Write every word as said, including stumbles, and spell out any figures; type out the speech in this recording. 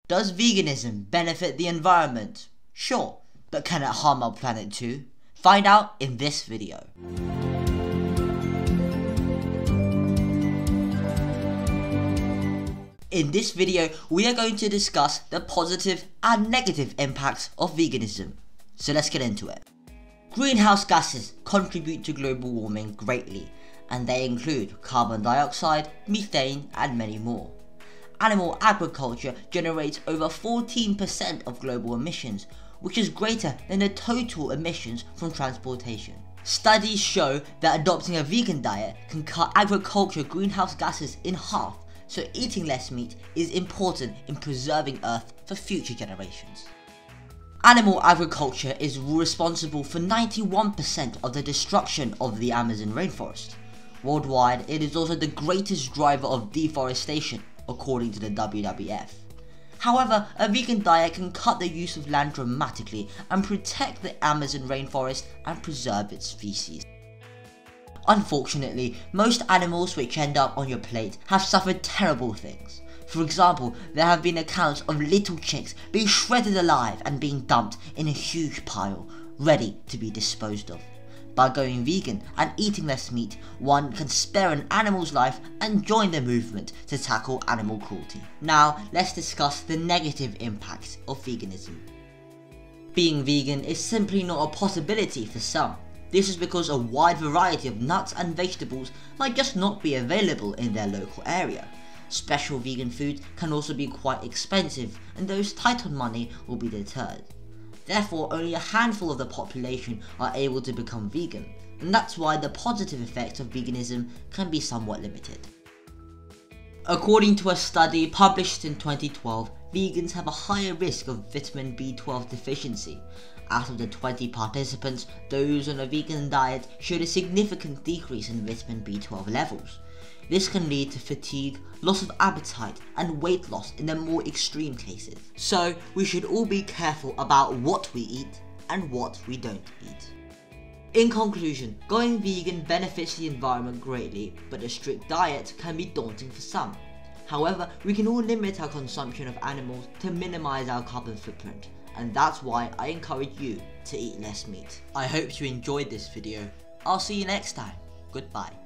Does veganism benefit the environment? Sure, but can it harm our planet too? Find out in this video. In this video, we are going to discuss the positive and negative impacts of veganism. So let's get into it. Greenhouse gases contribute to global warming greatly, and they include carbon dioxide, methane, and many more. Animal agriculture generates over fourteen percent of global emissions, which is greater than the total emissions from transportation. Studies show that adopting a vegan diet can cut agriculture greenhouse gases in half, so eating less meat is important in preserving Earth for future generations. Animal agriculture is responsible for ninety-one percent of the destruction of the Amazon rainforest. Worldwide, it is also the greatest driver of deforestation, according to the W W F. However, a vegan diet can cut the use of land dramatically and protect the Amazon rainforest and preserve its species. Unfortunately, most animals which end up on your plate have suffered terrible things. For example, there have been accounts of little chicks being shredded alive and being dumped in a huge pile, ready to be disposed of. By going vegan and eating less meat, one can spare an animal's life and join the movement to tackle animal cruelty. Now, let's discuss the negative impacts of veganism. Being vegan is simply not a possibility for some. This is because a wide variety of nuts and vegetables might just not be available in their local area. Special vegan food can also be quite expensive, and those tight on money will be deterred. Therefore, only a handful of the population are able to become vegan, and that's why the positive effects of veganism can be somewhat limited. According to a study published in twenty twelve, vegans have a higher risk of vitamin B twelve deficiency. Out of the twenty participants, those on a vegan diet showed a significant decrease in vitamin B twelve levels. This can lead to fatigue, loss of appetite, and weight loss in the more extreme cases. So, we should all be careful about what we eat and what we don't eat. In conclusion, going vegan benefits the environment greatly, but a strict diet can be daunting for some. However, we can all limit our consumption of animals to minimize our carbon footprint, and that's why I encourage you to eat less meat. I hope you enjoyed this video. I'll see you next time. Goodbye.